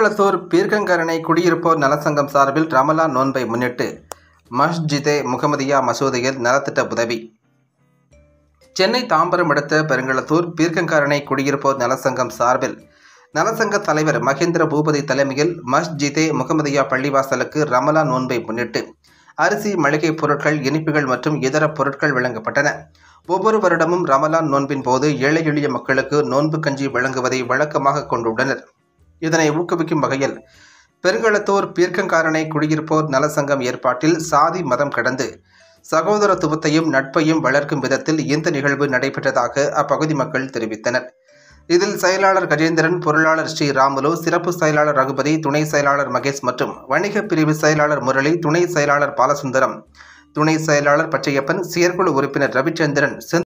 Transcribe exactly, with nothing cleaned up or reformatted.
பெருங்களத்தூர் பீர்க்கங்கரணை குடியிருப்போர் நலசங்கம் சார்பில் ரமலான் நோன்பை முன்னிட்டு மஸ்ஜிதே முகமதியா மசூதியில் நலத்திட்ட உதவி. சென்னை தாம்பரம் அடுத்த பெருங்களத்தூர் பீர்க்கங்கரணை குடியிருப்போர் நலசங்கம் சார்பில் நலசங்க தலைவர் மகேந்திர பூபதி தலைமையில் மஸ்ஜிதே முகமதியா பள்ளிவாசலுக்கு ரமலான் நோன்பை முன்னிட்டு அரிசி, மளிகை பொருட்கள், இனிப்புகள் மற்றும் இதர பொருட்கள் வழங்கப்பட்டன. ஒவ்வொரு வருடமும் ரமலான் நோன்பின் போது ஏழை எளிய மக்களுக்கு நோன்பு கஞ்சி வழங்குவதை வழக்கமாக கொண்டுள்ளனர். இதனை ஊக்குவிக்கும் வகையில் பெருங்களத்தூர் பீர்க்கங்கரணை குடியிருப்போர் நலசங்கம் ஏற்பாட்டில் சாதி மதம் கடந்து சகோதரத்துவத்தையும் நட்பையும் வளர்க்கும் விதத்தில் இந்த நிகழ்வு நடைபெற்றதாக அப்பகுதி மக்கள் தெரிவித்தனர். இதில் செயலாளர் கஜேந்திரன், பொருளாளர் ஸ்ரீ ராமுலு, சிறப்பு செயலாளர் ரகுபதி, துணை செயலாளர் மகேஷ் மற்றும் வணிக பிரிவு செயலாளர் முரளி, துணை செயலாளர் பாலசுந்தரம், துணை செயலாளர் பச்சையப்பன், செயற்குழு உறுப்பினர் ரவிச்சந்திரன்,